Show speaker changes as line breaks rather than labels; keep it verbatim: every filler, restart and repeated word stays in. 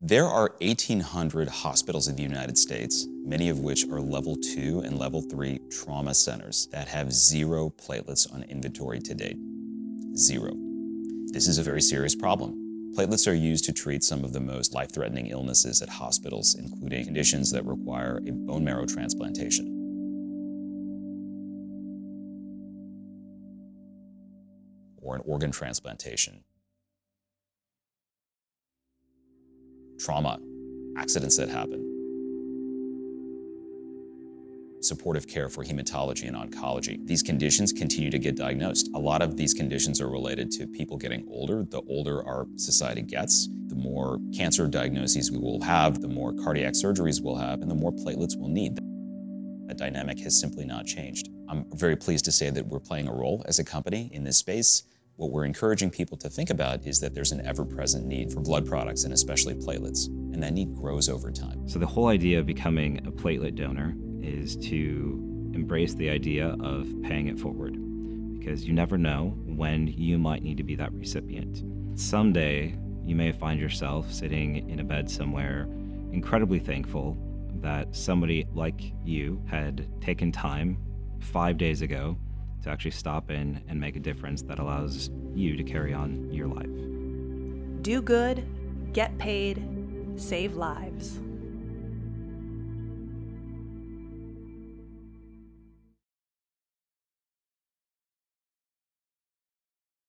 There are eighteen hundred hospitals in the United States, many of which are level two and level three trauma centers that have zero platelets on inventory to date. Zero. This is a very serious problem. Platelets are used to treat some of the most life-threatening illnesses at hospitals, including conditions that require a bone marrow transplantation. Or an organ transplantation. Trauma, accidents that happen. Supportive care for hematology and oncology. These conditions continue to get diagnosed. A lot of these conditions are related to people getting older. The older our society gets, the more cancer diagnoses we will have, the more cardiac surgeries we'll have, and the more platelets we'll need. That dynamic has simply not changed. I'm very pleased to say that we're playing a role as a company in this space. What we're encouraging people to think about is that there's an ever-present need for blood products, and especially platelets, and that need grows over time.
So the whole idea of becoming a platelet donor is to embrace the idea of paying it forward, because you never know when you might need to be that recipient. Someday, you may find yourself sitting in a bed somewhere, incredibly thankful that somebody like you had taken time five days ago to actually stop in and make a difference that allows you to carry on your life.
Do good, get paid, save lives.